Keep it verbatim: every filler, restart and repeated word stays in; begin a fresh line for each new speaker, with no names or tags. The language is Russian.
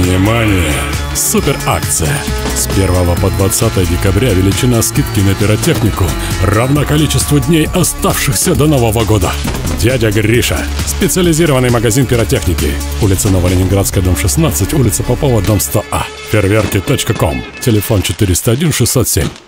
Внимание! Супер акция! С первого по двадцатое декабря величина скидки на пиротехнику равна количеству дней, оставшихся до Нового года. Дядя Гриша. Специализированный магазин пиротехники. Улица Новоленинградская, дом шестнадцать, улица Попова, дом сто А. Фейерверки точка ком. Телефон четыреста один шестьсот семь.